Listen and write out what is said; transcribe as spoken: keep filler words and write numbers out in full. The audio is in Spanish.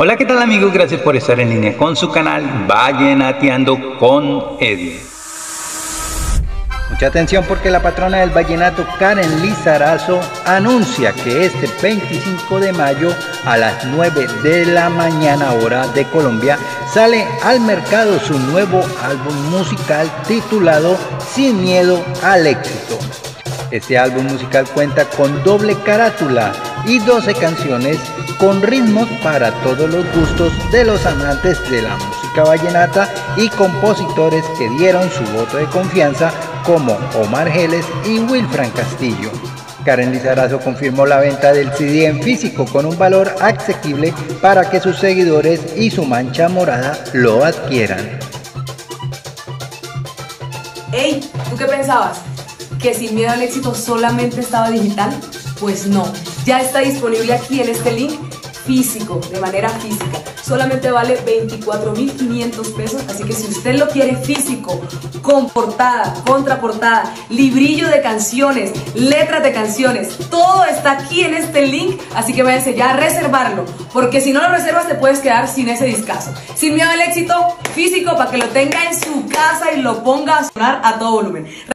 Hola, ¿qué tal amigos? Gracias por estar en línea con su canal Vallenateando con Eddie. Mucha atención porque la patrona del vallenato, Karen Lizarazo, anuncia que este veinticinco de mayo a las nueve de la mañana hora de Colombia sale al mercado su nuevo álbum musical titulado Sin Miedo al Éxito. Este álbum musical cuenta con doble carátula y doce canciones con ritmos para todos los gustos de los amantes de la música vallenata y compositores que dieron su voto de confianza como Omar Geles y Wilfran Castillo. Karen Lizarazo confirmó la venta del C D en físico con un valor asequible para que sus seguidores y su mancha morada lo adquieran. Ey, ¿tú qué pensabas? ¿Que Sin Miedo al Éxito solamente estaba digital? Pues no, ya está disponible aquí en este link físico, de manera física. Solamente vale veinticuatro mil quinientos pesos, así que si usted lo quiere físico, con portada, contraportada, librillo de canciones, letras de canciones, todo está aquí en este link, así que váyase ya a reservarlo, porque si no lo reservas te puedes quedar sin ese discazo. Sin Miedo al Éxito, físico, para que lo tenga en su casa y lo ponga a sonar a todo volumen.